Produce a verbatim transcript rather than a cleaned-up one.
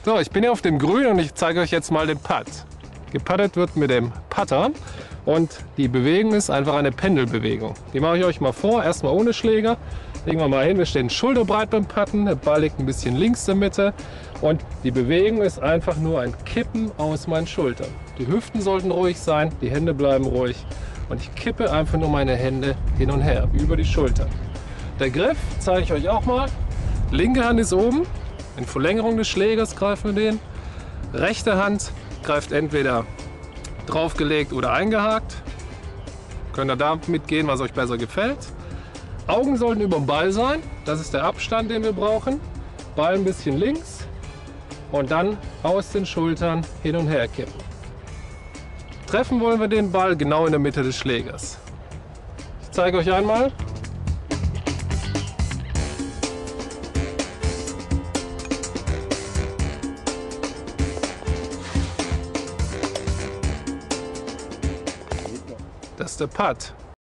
So, ich bin hier auf dem Grün und ich zeige euch jetzt mal den Putt. Geputtet wird mit dem Putter und die Bewegung ist einfach eine Pendelbewegung. Die mache ich euch mal vor, erstmal ohne Schläger. Legen wir mal hin, wir stehen schulterbreit beim Putten, der Ball liegt ein bisschen links in der Mitte und die Bewegung ist einfach nur ein Kippen aus meinen Schultern. Die Hüften sollten ruhig sein, die Hände bleiben ruhig und ich kippe einfach nur meine Hände hin und her, über die Schultern. Der Griff zeige ich euch auch mal. Linke Hand ist oben, in Verlängerung des Schlägers greifen wir den. Rechte Hand greift entweder draufgelegt oder eingehakt. Könnt ihr da mitgehen, was euch besser gefällt. Augen sollten über dem Ball sein, das ist der Abstand, den wir brauchen. Ball ein bisschen links und dann aus den Schultern hin und her kippen. Treffen wollen wir den Ball genau in der Mitte des Schlägers. Ich zeige euch einmal. Das ist der Putt.